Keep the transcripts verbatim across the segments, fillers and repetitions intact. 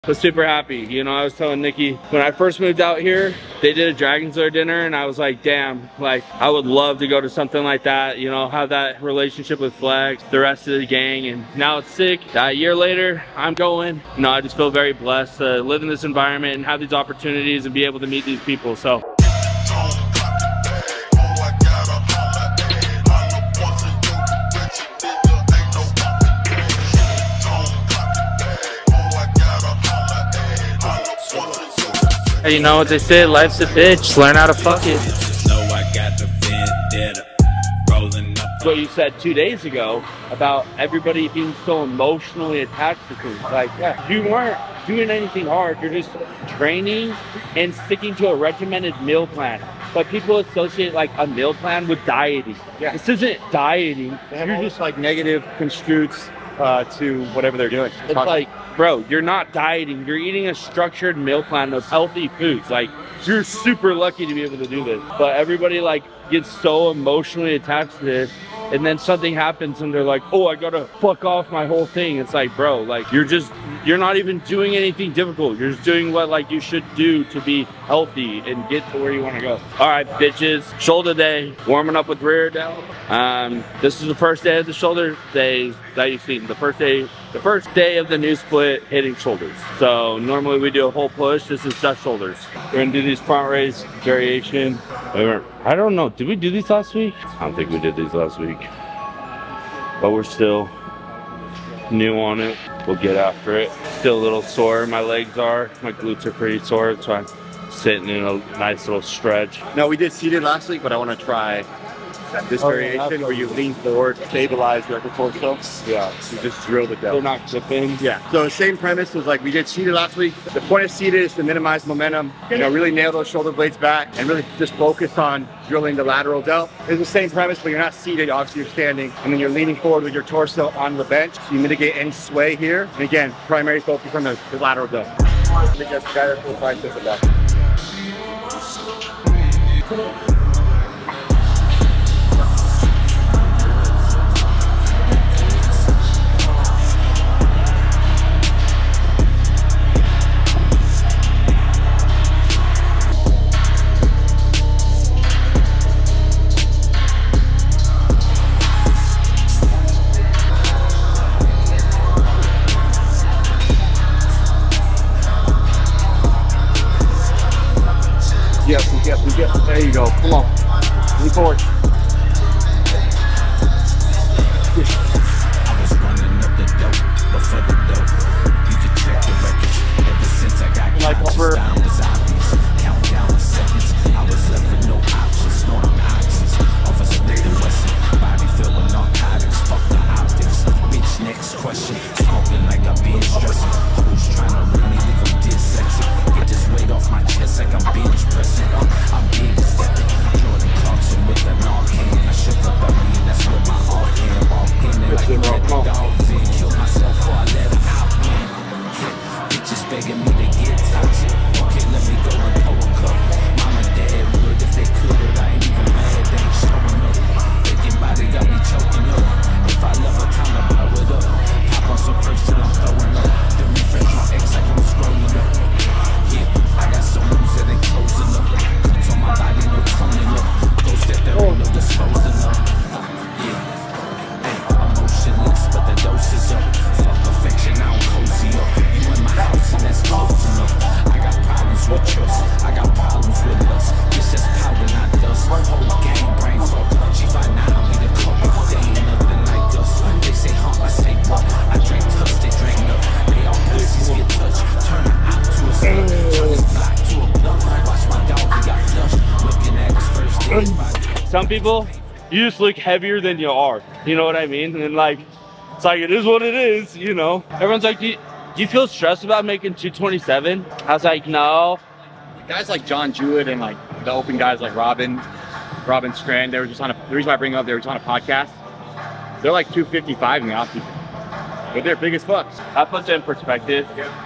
was super happy. You know, I was telling Nikki, when I first moved out here, they did a Dragon's Lair dinner, and I was like, damn, like, I would love to go to something like that, you know, have that relationship with Flex, the rest of the gang, and now it's sick. A year later, I'm going. You know, I just feel very blessed to live in this environment and have these opportunities and be able to meet these people, so. Hey, you know what they say, life's a bitch, learn how to fuck it. What you said two days ago about everybody being so emotionally attached to things. Like, yeah, you weren't doing anything hard, you're just training and sticking to a regimented meal plan. But people associate like a meal plan with dieting. Yeah. This isn't dieting. You're just like negative construes uh, to whatever they're doing. It's like, bro, you're not dieting, you're eating a structured meal plan of healthy foods. Like, you're super lucky to be able to do this. But everybody like gets so emotionally attached to this, and then something happens and they're like, oh, I gotta fuck off my whole thing. It's like, bro, like, you're just, you're not even doing anything difficult. You're just doing what like you should do to be healthy and get to where you want to go. All right, bitches, shoulder day, warming up with rear delt. Um, this is the first day of the shoulder days that you've seen. The first day, the first day of the new split hitting shoulders. So normally we do a whole push. This is just shoulders. We're gonna do these front raise variation. I don't know, did we do these last week? I don't think we did these last week, but we're still new on it. We'll get after it. Still a little sore, my legs are. My glutes are pretty sore, so I'm sitting in a nice little stretch. No, we did seated last week, but I want to try this variation where you lean forward, stabilize your upper torso. Yeah. You just drill the delt. They're not clipping. Yeah. So the same premise was like we did seated last week. The point of seated is to minimize momentum, you know, really nail those shoulder blades back and really just focus on drilling the lateral delt. It's the same premise, but you're not seated, obviously you're standing, and then you're leaning forward with your torso on the bench. So you mitigate any sway here. And again, primary focus on the, the lateral delt. I think that's the guy that will find this about. Yes, yes, yes. There you go. Come on. Lean forward. I was running up the dope, but for the dope, you can check the records. Ever since I got like over. Down was obvious. Count down the seconds. I was left with no options. Snorting oxys. Officer David Wesson. Body filled with narcotics. Fuck the optics. Bitch, next question. Smoking like a binge dressing. Who's trying to really leave them dyslexic? Get this weight off my chest like I'm binge pressing. Uh, I'm big stepping. Jordan Clarkson with the Narcan. I shook up a me, that's what my heart can walk in. And like let the dogs in. Kill myself before I let them out. Yeah. Bitches begging me to get toxic. Okay, let me go and pour a cup. Mom and dad would if they could, but I ain't even mad. They ain't showing up. Thinking body got me choking up. If I love her, time to blow it up. Pop on some perks till I'm throwing up. Then refresh my ex like I'm scrolling up. Yeah, I got some moves that ain't closing up. Cuts on my body, no toning up. Ghost that there ain't no disposing up. Yeah, hey, I'm motionless, but the dose is up. Fuck perfection, I don't cozy up. You in my house and that's close enough. I got problems with trust, I got problems with lust. This just powder, not dust. Whole game, brain fuck. She find out I'm in the couple. They ain't nothing like us. They say hump, I say what? I drink tuss, they drink up. They all pussies get touched. Turn her out to a slut. Turn this block to a blunt. Watch my dog, he got flushed. Looking at his first day. Some people, you just look heavier than you are. You know what I mean? And like, it's like, it is what it is, you know? Everyone's like, do you, do you feel stressed about making two twenty-seven? I was like, no. Guys like John Jewett and like the open guys like Robin, Robin Strand, they were just on a, the reason why I bring them up, they were just on a podcast. They're like two fifty-five in the offseason, but they're big as fuck. That puts it in perspective.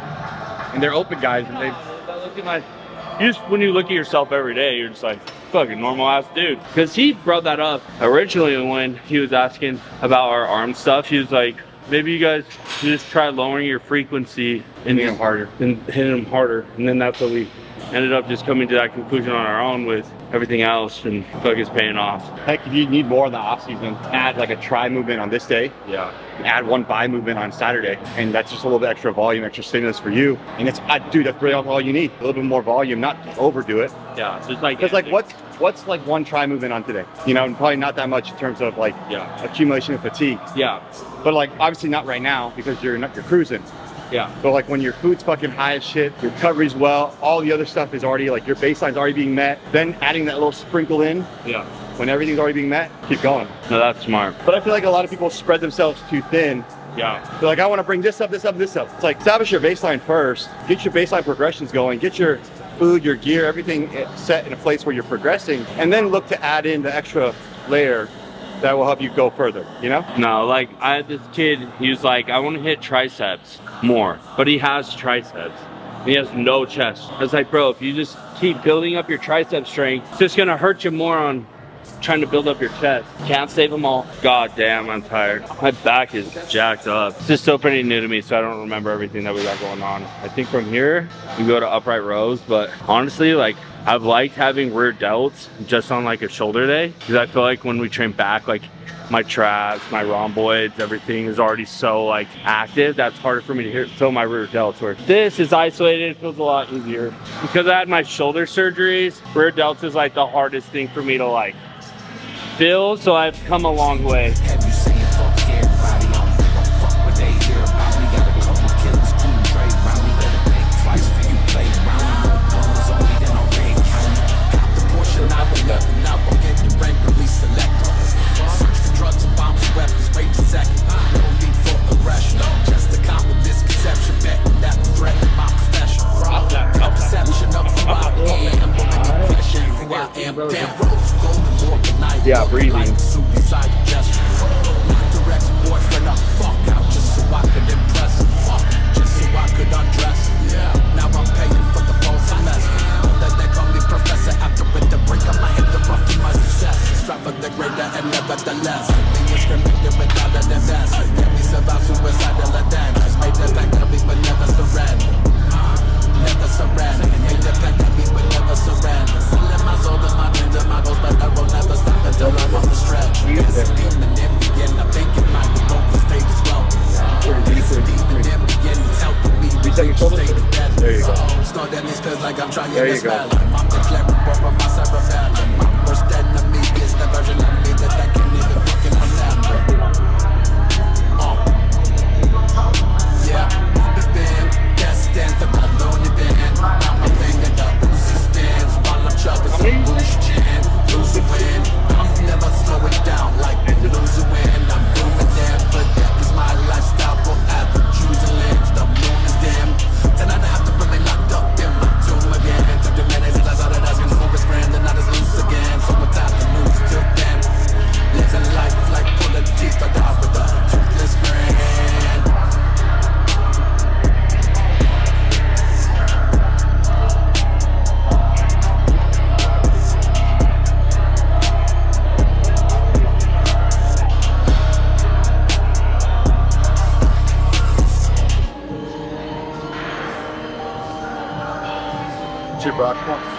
And they're open guys, and they look at my, you just, when you look at yourself every day, you're just like, fucking normal ass dude. Because he brought that up originally when he was asking about our arm stuff. He was like, maybe you guys just try lowering your frequency and Hitting them harder. and hitting them harder. And then that's what we ended up just coming to that conclusion on our own with everything else, and I feel like it's paying off. Heck, if you need more in the off season, add like a try movement on this day. Yeah. Add one buy movement on Saturday, and that's just a little bit extra volume, extra stimulus for you. And it's, I, dude, that's really all you need. A little bit more volume, not overdo it. Yeah. So it's like, Because like, what's what's like one try movement on today? You know, and probably not that much in terms of like Yeah. accumulation of fatigue. Yeah. But like, obviously not right now because you're not you're cruising. Yeah. But like when your food's fucking high as shit, your recovery's well, all the other stuff is already like your baseline's already being met. Then adding that little sprinkle in Yeah. when everything's already being met, keep going. No, that's smart. But I feel like a lot of people spread themselves too thin. Yeah. They're like, I want to bring this up, this up, this up. It's like establish your baseline first, get your baseline progressions going, get your food, your gear, everything set in a place where you're progressing, and then look to add in the extra layer that will help you go further, you know? No, like I had this kid, he was like, I want to hit triceps more, but he has triceps. He has no chest. I was like, bro, if you just keep building up your tricep strength, it's just gonna hurt you more on trying to build up your chest. Can't save them all. God damn, I'm tired. My back is jacked up. It's just so pretty new to me, so I don't remember everything that we got going on. I think from here, we go to upright rows, but honestly, like, I've liked having rear delts just on like a shoulder day, because I feel like when we train back, like my traps, my rhomboids, everything is already so like active. That's harder for me to hear, feel my rear delts. Where this is isolated, it feels a lot easier. Because I had my shoulder surgeries, rear delts is like the hardest thing for me to like feel, so I've come a long way. Have you seen fuck everybody on me? Don't fuck what they hear about me. Got a couple killers, cool trade round me. Let it think twice for you play round me. No guns on me, then I'll red count. Got the portion I will love, and I will get the randomly select. Search for drugs and bombs and weapons, wait a second. No need for aggression. Just a common misconception, betting that will threaten my profession. A perception of who I am, and what I question who I am. Damn rose, golden organized. Yeah, breathing. Suicide gesture. Not direct boyfriend, I fuck out just so I could impress him. Fuck, just so I could undress him. Yeah, now I'm paying for the whole semester. Know that they call me professor after with the break up my head, the rough in my success. Strive for the greater and nevertheless. Me is convicted without an investment. Get me survive suicidal attempts. Made the back of me but never surrender. Never surrender. Made the back of me but never surrender. Selling my soul to my dreams and my goals, but I will never stop until I'm on the stretch. There's a demon in me and I think it might be on the stage as well. There's a demon in me and it's helping me reach the state of death. There you go. Start that means feels like I'm trying There to you go. spell. I'm declaring war on my cerebellum. My worst enemy is the version of me that I can't even fucking remember. Uh. Yeah, been destined for the lonely band. Now my finger the Uzi spins while I'm chugging some bush gin. Lose a win, I'm never slowing down like lose a win. I'm doing that, but that is my lifestyle forever. Choosing limbs, the moon is dim. Tonight I have to remain locked up in my tomb again. Took the minutes and I saw that I was gonna move his friend, and I just loose again. So much time to lose till then. Living life like pulling teeth, I die with a toothless grin. Shit, bro. Come on.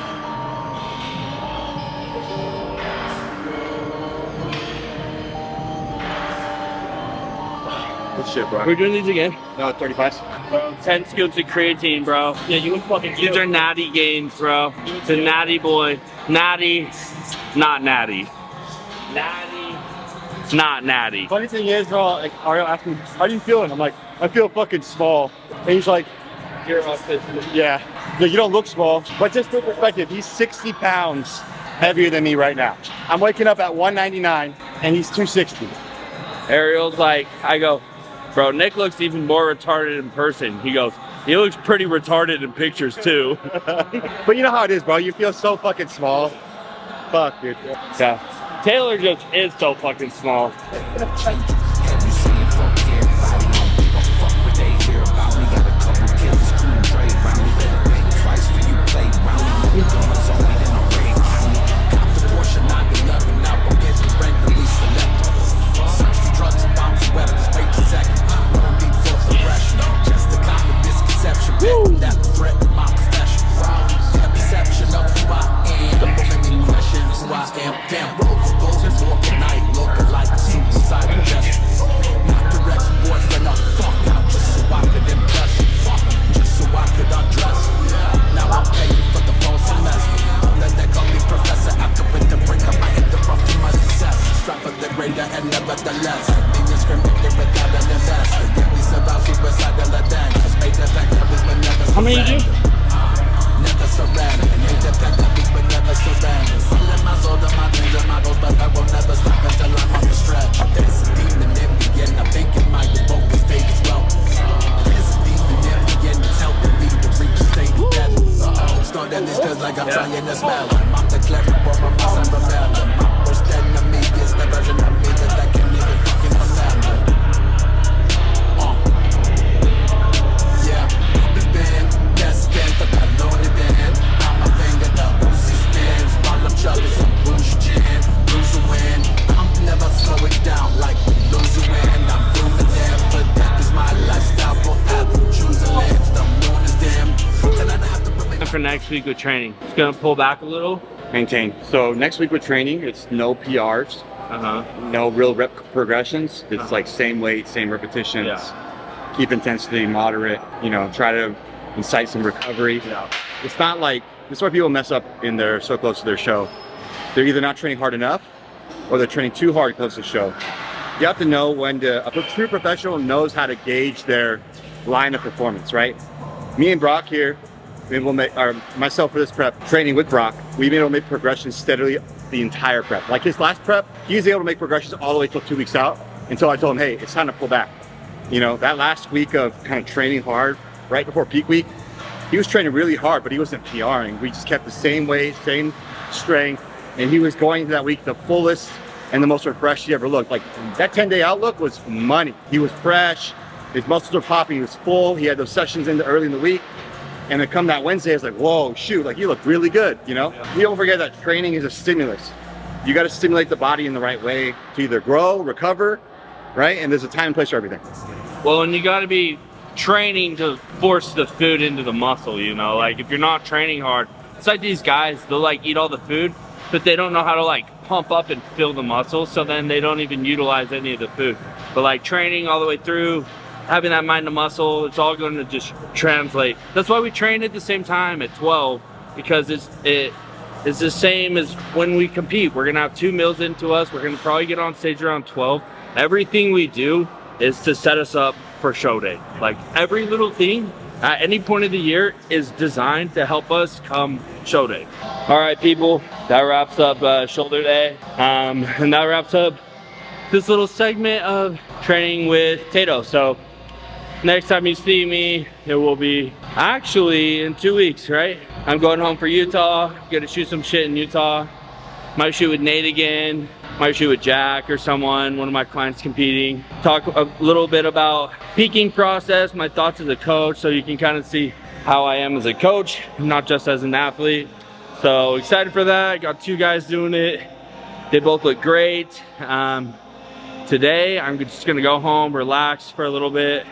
Good shit, bro. We're doing these again. No, thirty-five. ten scoops of creatine, bro. Yeah, you would fucking These are natty gains, bro. It's a natty boy. Natty, not natty. Natty, not natty. Funny thing is, bro, like Ariel asked me, how do you feeling? I'm like, I feel fucking small. And he's like, You're autistic. yeah, yeah, you don't look small. But just for perspective, he's sixty pounds heavier than me right now. I'm waking up at one ninety-nine and he's two sixty. Ariel's like, I go, bro, Nick looks even more retarded in person. He goes, he looks pretty retarded in pictures too. But you know how it is, bro. You feel so fucking small. Fuck, dude. Yeah. Taylor just is so fucking small. Have you seen fuck everybody on me? Don't fuck what they hear about me. Got a couple killers, cool trade round me. Let it think twice for you play round me. No guns on me, then I'll red count. Got the portion I be loving, now I'll get the randomly select. Search for drugs and bombs and weapons, wait a second. How many you do? Never surrender. Independently, but never surrender. Selling my soul to my dreams and my goals, but I will never stop until I'm on the stretch. There's a demon in me, and I think it might evoke the state as well. There's a demon in me, and it's helping me to reach the state of death. Uh-oh, start at this cause like I'm trying to spell him. I'm the cleric, but my mind's rebellion. My worst enemy is the version of me that I can't even fucking remember. Uh. Yeah, the band, that's band for the lonely band. On my finger, the Uzi spins. While I'm chugging some Bush gin. Lose a win, I'm never slowing down like we lose a win. I'm doing them, but that is my lifestyle forever. Choose a lens, the moon is dim. Till I have to remain. For next week with training, it's gonna pull back a little. Maintain. So next week with training, it's no P Rs, Uh-huh. no real rep progressions. It's Uh-huh. like same weight, same repetitions. Yeah. Keep intensity moderate. You know, try to incite some recovery. Yeah. It's not like, this is where people mess up in their so close to their show. They're either not training hard enough or they're training too hard close to the show. You have to know when to, a true professional knows how to gauge their line of performance, right? Me and Brock here, we will make, or myself for this prep, training with Brock, we've been able to make progressions steadily the entire prep. Like his last prep, he was able to make progressions all the way till two weeks out until I told him, hey, it's time to pull back. You know, that last week of kind of training hard, right before peak week, he was training really hard, but he wasn't PRing. We just kept the same weight, same strength, and he was going to that week the fullest and the most refreshed he ever looked. Like that ten day outlook was money. He was fresh, his muscles were popping, he was full, he had those sessions in the early in the week. And then come that Wednesday, it's like, whoa, shoot, like you look really good, you know? Yeah. You don't forget that training is a stimulus. You gotta stimulate the body in the right way to either grow, recover, right? And there's a time and place for everything. Well, and you gotta be training to force the food into the muscle, you know? Like if you're not training hard, it's like these guys, they'll like eat all the food, but they don't know how to like pump up and fill the muscle, so then they don't even utilize any of the food. But like training all the way through, having that mind to muscle, it's all going to just translate. That's why we train at the same time at twelve, because it's it is the same as when we compete. We're gonna have two meals into us. We're gonna probably get on stage around twelve. Everything we do is to set us up for show day. Like every little thing at any point of the year is designed to help us come show day. All right, people, that wraps up uh, shoulder day, um, and that wraps up this little segment of training with Tato. So next time you see me, it will be actually in two weeks, right? I'm going home for Utah, gonna shoot some shit in Utah. Might shoot with Nate again, might shoot with Jack or someone, one of my clients competing. Talk a little bit about peaking process, my thoughts as a coach, so you can kind of see how I am as a coach, not just as an athlete. So excited for that, got two guys doing it. They both look great. Um, today, I'm just gonna go home, relax for a little bit.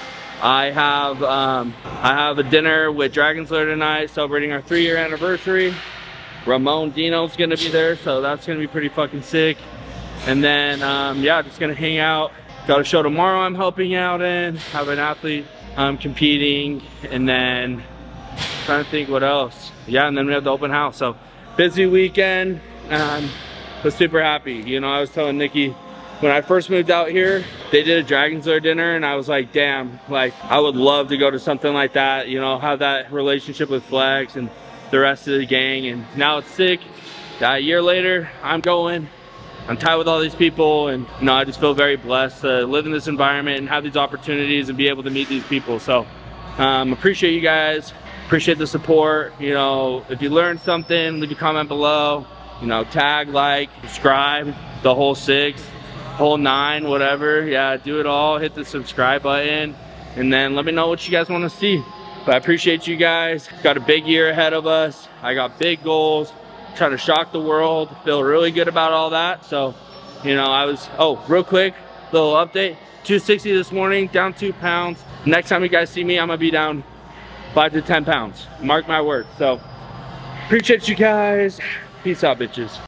I have um, I have a dinner with Dragon Slayer tonight, celebrating our three year anniversary. Ramon Dino's gonna be there, so that's gonna be pretty fucking sick. And then, um, yeah, just gonna hang out. Got a show tomorrow I'm helping out in, have an athlete um, competing, and then trying to think what else. Yeah, and then we have the open house. So busy weekend, and was super happy. You know, I was telling Nikki, when I first moved out here, they did a Dragon Slayer dinner, and I was like, damn, like I would love to go to something like that, you know, have that relationship with Flex and the rest of the gang. And now it's sick. A year later, I'm going. I'm tied with all these people, and you know, I just feel very blessed to live in this environment and have these opportunities and be able to meet these people. So um, appreciate you guys, appreciate the support. You know, if you learned something, leave a comment below. You know, tag, like, subscribe, the whole six, whole nine, whatever. Yeah, do it all. Hit the subscribe button, and then let me know what you guys want to see. But I appreciate you guys. Got a big year ahead of us. I got big goals. Trying to shock the world. Feel really good about all that. So, you know, I was, oh, real quick, little update. two sixty this morning, down two pounds. Next time you guys see me, I'm gonna be down five to ten pounds. Mark my word. So, appreciate you guys. Peace out, bitches.